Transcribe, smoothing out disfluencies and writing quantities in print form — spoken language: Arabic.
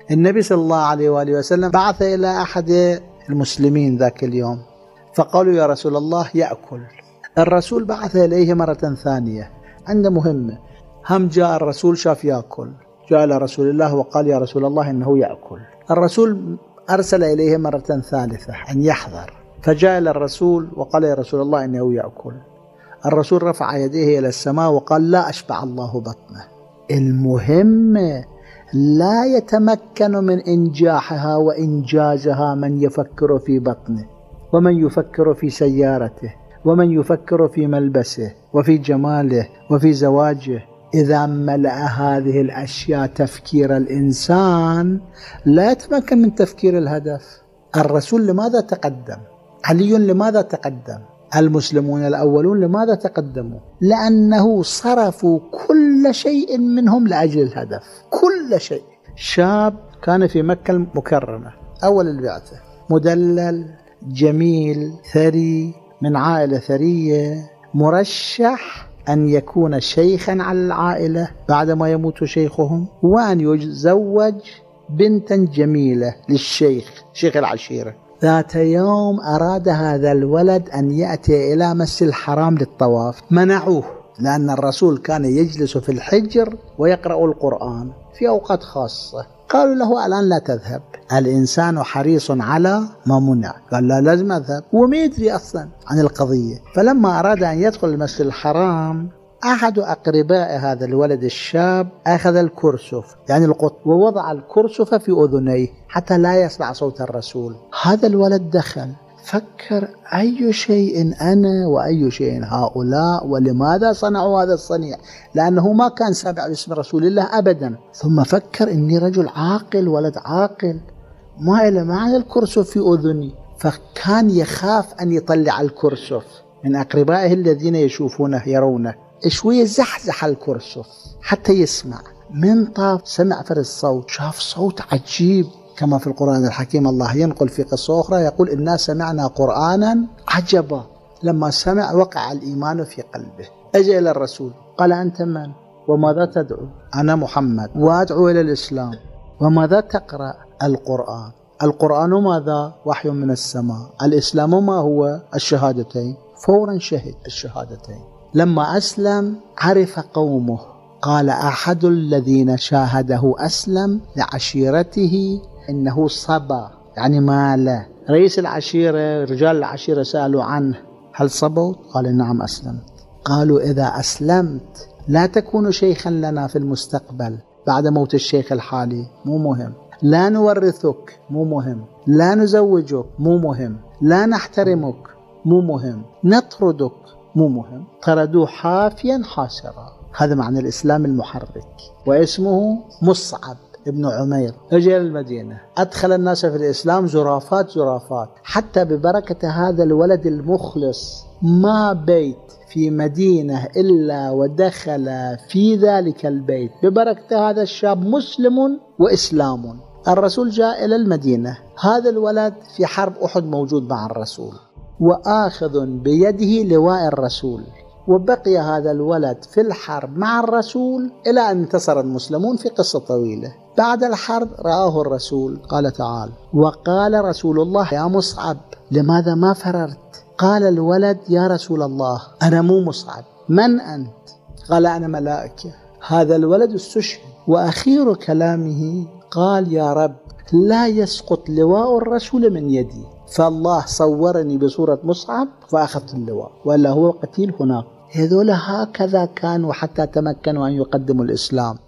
النبي صلى الله عليه وآله وسلم بعث إلى أحد المسلمين ذاك اليوم، فقالوا يا رسول الله يأكل. الرسول بعث إليه مرة ثانية عنده مهمة، هم جاء الرسول شاف يأكل، جاء إلى رسول الله وقال يا رسول الله إنه يأكل. الرسول أرسل إليه مرة ثالثة أن يحذر، فجاء إلى الرسول وقال يا رسول الله إنه يأكل. الرسول رفع يديه إلى السماء وقال لا أشبع الله بطنه. المهمة لا يتمكن من إنجاحها وإنجازها من يفكر في بطنه، ومن يفكر في سيارته، ومن يفكر في ملبسه وفي جماله وفي زواجه. إذا ملأ هذه الأشياء تفكير الإنسان لا يتمكن من تفكير الهدف. الرسول لماذا تقدم؟ علي لماذا تقدم؟ المسلمون الأولون لماذا تقدموا؟ لأنه صرفوا كل شيء منهم لأجل الهدف، كل شيء. شاب كان في مكة المكرمة أول البعثة، مدلل جميل ثري من عائلة ثرية، مرشح أن يكون شيخا على العائلة بعدما يموت شيخهم، وأن يتزوج بنتا جميلة للشيخ، شيخ العشيرة. ذات يوم أراد هذا الولد أن يأتي إلى مسجد الحرام للطواف، منعوه، لأن الرسول كان يجلس في الحجر ويقرأ القرآن في أوقات خاصة. قالوا له الآن لا تذهب، الإنسان حريص على ما منع. قال لا لازم أذهب، وما يدري أصلا عن القضية. فلما أراد أن يدخل المسجد الحرام، أحد أقرباء هذا الولد الشاب أخذ الكرسف يعني القط ووضع الكرسف في أذنيه حتى لا يسمع صوت الرسول. هذا الولد دخل فكر أي شيء أنا وأي شيء هؤلاء، ولماذا صنعوا هذا الصنيع، لأنه ما كان سامع باسم رسول الله أبدا. ثم فكر إني رجل عاقل، ولد عاقل، ما إلى معنى الكرسف في أذني. فكان يخاف أن يطلع الكرسف من أقربائه الذين يشوفونه يرونه. شوية زحزح الكرسف حتى يسمع. من طاف سمع فرد الصوت، شاف صوت عجيب كما في القرآن الحكيم. الله ينقل في قصة أخرى يقول إنا سمعنا قرآنا عجبا. لما سمع وقع الإيمان في قلبه. أجى إلى الرسول قال أنت من وماذا تدعو؟ أنا محمد وأدعو إلى الإسلام. وماذا تقرأ؟ القرآن. القرآن ماذا؟ وحي من السماء. الإسلام ما هو؟ الشهادتين. فورا شهد الشهادتين. لما أسلم عرف قومه، قال أحد الذين شاهده أسلم لعشيرته إنه صبا يعني ماله. رئيس العشيرة رجال العشيرة سألوا عنه هل صبوا؟ قال نعم أسلمت. قالوا إذا أسلمت لا تكون شيخا لنا في المستقبل بعد موت الشيخ الحالي، مو مهم. لا نورثك، مو مهم. لا نزوجك، مو مهم. لا نحترمك، مو مهم. نطردك، مو مهم. طردوه حافيا حاسرا. هذا معنى الإسلام المحرك. واسمه مصعب ابن عمير. أجى المدينة، أدخل الناس في الإسلام زرافات زرافات. حتى ببركة هذا الولد المخلص ما بيت في مدينة إلا ودخل في ذلك البيت ببركة هذا الشاب مسلم وإسلام. الرسول جاء إلى المدينة، هذا الولد في حرب أحد موجود مع الرسول وآخذ بيده لواء الرسول. وبقي هذا الولد في الحرب مع الرسول إلى أن انتصر المسلمون في قصة طويلة. بعد الحرب رآه الرسول قال تعال، وقال رسول الله يا مصعب لماذا ما فررت؟ قال الولد يا رسول الله أنا مو مصعب. من أنت؟ قال أنا ملائكة. هذا الولد استشهد. وأخير كلامه قال يا رب لا يسقط لواء الرسول من يدي، فالله صورني بصورة مصعب فأخذت اللواء، ولا هو قتيل هناك. هذول هكذا كانوا حتى تمكنوا أن يقدموا الإسلام.